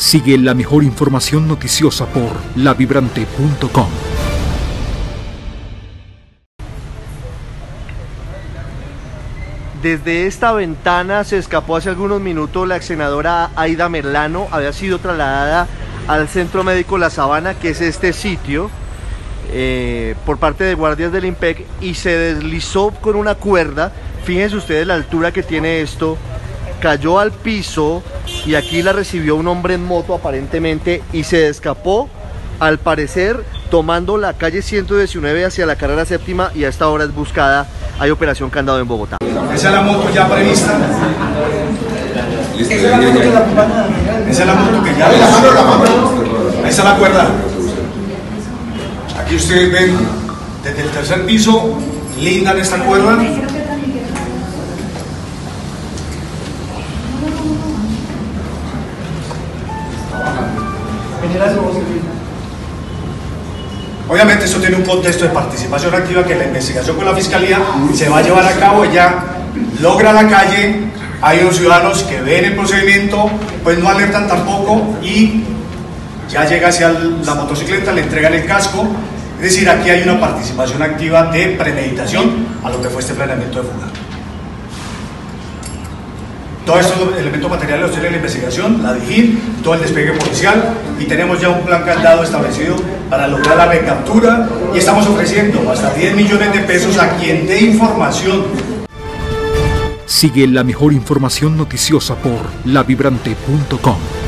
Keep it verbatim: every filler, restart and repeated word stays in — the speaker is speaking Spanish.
Sigue la mejor información noticiosa por la vibrante punto com. Desde esta ventana se escapó hace algunos minutos la ex senadora Aida Merlano. Había sido trasladada al Centro Médico La Sabana, que es este sitio, eh, por parte de guardias del IMPEC, y se deslizó con una cuerda. Fíjense ustedes la altura que tiene esto. Cayó al piso y aquí la recibió un hombre en moto aparentemente y se escapó, al parecer tomando la calle ciento diecinueve hacia la carrera séptima, y a esta hora es buscada. Hay operación candado en Bogotá. Esa es la moto ya prevista. Esa es la moto que la acompaña. Esa es la moto que ya... Ahí está la cuerda. Aquí ustedes ven desde el tercer piso, lindan esta cuerda. Obviamente esto tiene un contexto de participación activa, que la investigación con la Fiscalía se va a llevar a cabo. Ella logra la calle, hay unos ciudadanos que ven el procedimiento, pues no alertan tampoco, y ya llega hacia la motocicleta, le entregan el casco. Es decir, aquí hay una participación activa de premeditación a lo que fue este planeamiento de fuga. Todos estos elementos materiales los tiene la investigación, la D I G I N, todo el despegue policial, y tenemos ya un plan candado establecido para lograr la recaptura, y estamos ofreciendo hasta diez millones de pesos a quien dé información. Sigue la mejor información noticiosa por la vibrante punto com.